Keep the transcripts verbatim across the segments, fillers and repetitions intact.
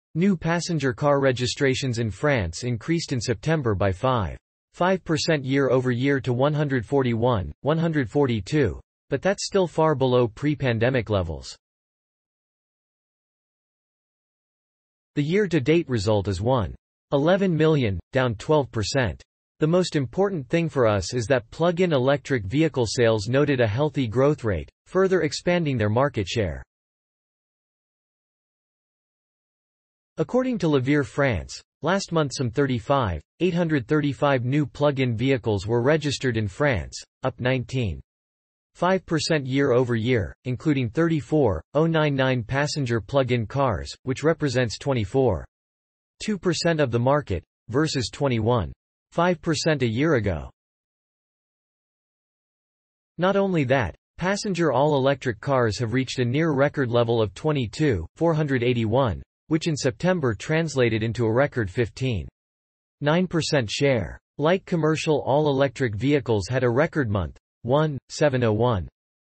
New passenger car registrations in France increased in September by five point five percent year-over-year to one hundred forty-one, one hundred forty-two, but that's still far below pre-pandemic levels. The year-to-date result is one point one one million, down twelve percent. The most important thing for us is that plug-in electric vehicle sales noted a healthy growth rate, further expanding their market share. According to Levier France, last month some thirty-five thousand eight hundred thirty-five new plug-in vehicles were registered in France, up nineteen point five percent year-over-year, including thirty-four thousand ninety-nine passenger plug-in cars, which represents twenty-four point two percent of the market, versus twenty-one point five percent a year ago. Not only that, passenger all-electric cars have reached a near-record level of twenty-two thousand four hundred eighty-one, which in September translated into a record fifteen point nine percent share. Light commercial all-electric vehicles had a record month, one thousand seven hundred one.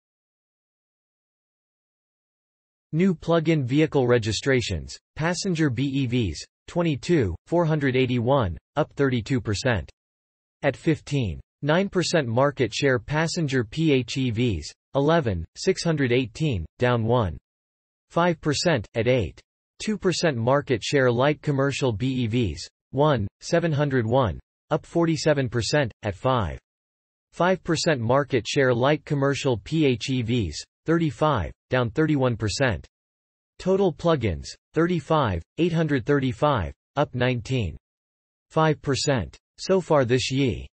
New plug-in vehicle registrations, passenger B E Vs, twenty-two thousand four hundred eighty-one, up thirty-two percent. At fifteen point nine percent market share, passenger P H E Vs, eleven thousand six hundred eighteen, down one point five percent, at eight point two percent market share. Light commercial B E Vs, one thousand seven hundred one, up forty-seven percent, at five point five percent market share. Light commercial P H E Vs, thirty-five, down thirty-one percent. Total plugins, thirty-five thousand eight hundred thirty-five, up nineteen point five percent. So far this year.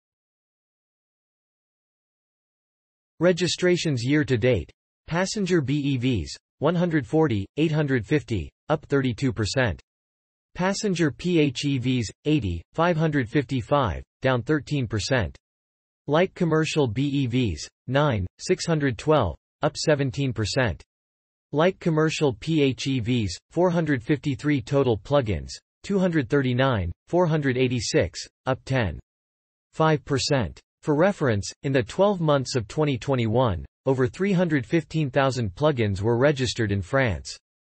Registrations year to date. Passenger B E Vs, one hundred forty thousand eight hundred fifty, up thirty-two percent. Passenger P H E Vs, eighty thousand five hundred fifty-five, down thirteen percent. Light commercial B E Vs, nine thousand six hundred twelve, up seventeen percent. Light commercial P H E Vs, four hundred fifty-three. Total plugins, two hundred thirty-nine thousand four hundred eighty-six, up ten point five percent. For reference, in the twelve months of twenty twenty-one, over three hundred fifteen thousand plugins were registered in France.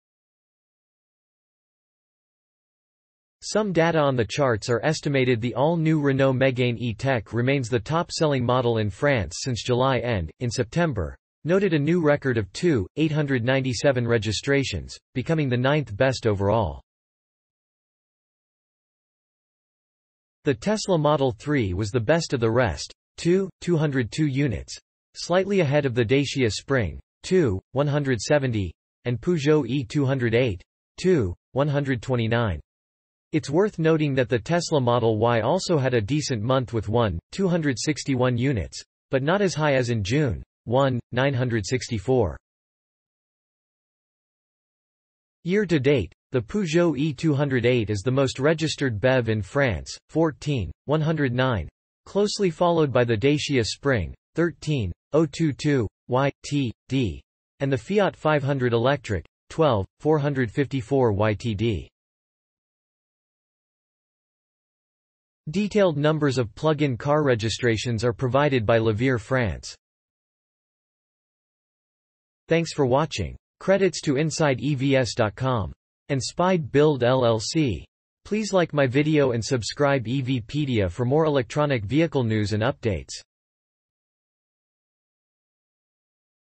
Some data on the charts are estimated the all-new Renault Megane E-Tech remains the top-selling model in France since July and, in September, noted a new record of two thousand eight hundred ninety-seven registrations, becoming the ninth best overall. The Tesla Model three was the best of the rest, two thousand two hundred two units, slightly ahead of the Dacia Spring, two thousand one hundred seventy, and Peugeot E two oh eight, two thousand one hundred twenty-nine. It's worth noting that the Tesla Model Y also had a decent month with one thousand two hundred sixty-one units, but not as high as in June, one thousand nine hundred sixty-four. Year to date, the Peugeot E two oh eight is the most registered B E V in France, fourteen thousand one hundred nine, closely followed by the Dacia Spring, thirteen thousand twenty-two, Y T D, and the Fiat five hundred Electric, twelve thousand four hundred fifty-four Y T D. Detailed numbers of plug-in car registrations are provided by Levier France. Thanks for watching. Credits to Inside E V S dot com and Spide Build L L C. Please like my video and subscribe EVPedia for more electronic vehicle news and updates.